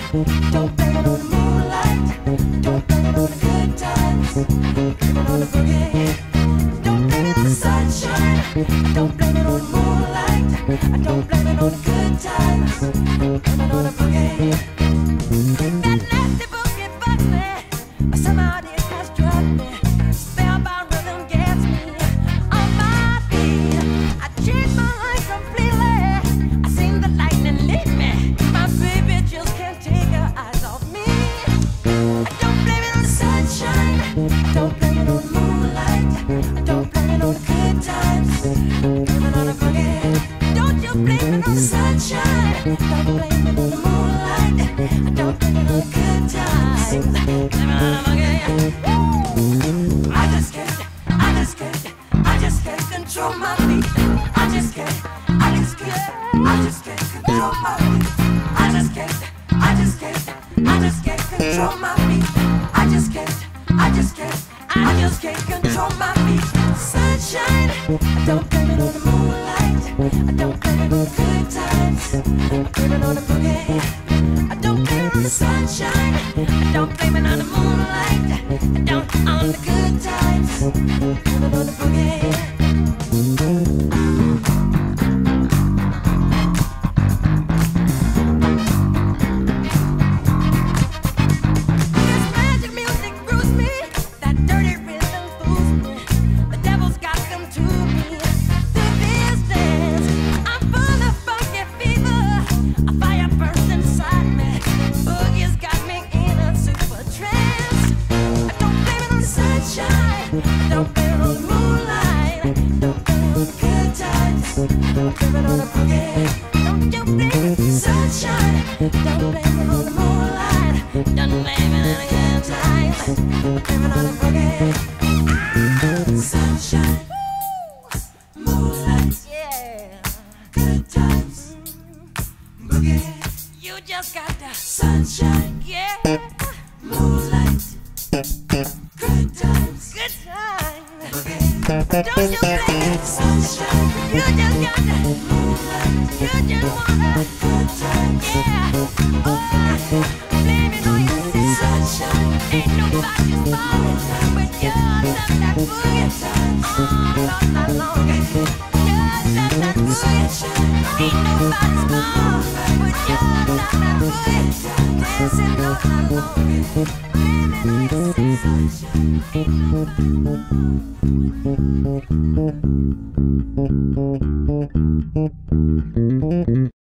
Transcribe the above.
Don't blame it on the moonlight. Don't blame it on the good times. Blame it on the boogie. Don't blame it on the sunshine. Don't blame it on the moonlight. Don't blame it on the good times. Blame it on the boogie. That nasty boogie bugs me. Somehow it has drugged me. Spellbound rhythm gets me on my feet. I changed my life completely. I seen the lightning lead me. My baby just can't take her eyes off me. Don't blame it on the sunshine. Don't blame it on the moonlight. Don't blame it on the good times. Blame it on the boogie. Don't you blame it on the sunshine. Don't blame it on the moonlight. Don't blame it on the good times. Blame it on the boogie. I just can't control my feet. I just can't control my feet. I just can't control my feet. I just can't control my feet. Sunshine, don't blame it on the moonlight. I don't blame it on the good times. I blame it on the boogie. I don't blame it on the sunshine. I don't blame it on the moonlight. I don't on the good times. I blame it on the boogie. Don't blame it on the moonlight. Don't blame it on the good times. Don't blame it on the boogie. Don't you blame it on the sunshine. Don't blame it on the moonlight. Don't blame it on the good times. Don't blame it on the boogie. Sunshine, moonlight, yeah, good times, boogie. You just got the sunshine, yeah, moonlight, good times. Good time. Don't you blame it, sunshine. You just got the moonlight. You just wanna good time. Yeah. Oh, blame it on your sunshine. Ain't nobody's fault, but you love that boogie time. All night long. You love that boogie. Ain't nobody's fault, but you love that boogie. Dancing all night long. Blame it on your sunshine. Ain't nobody.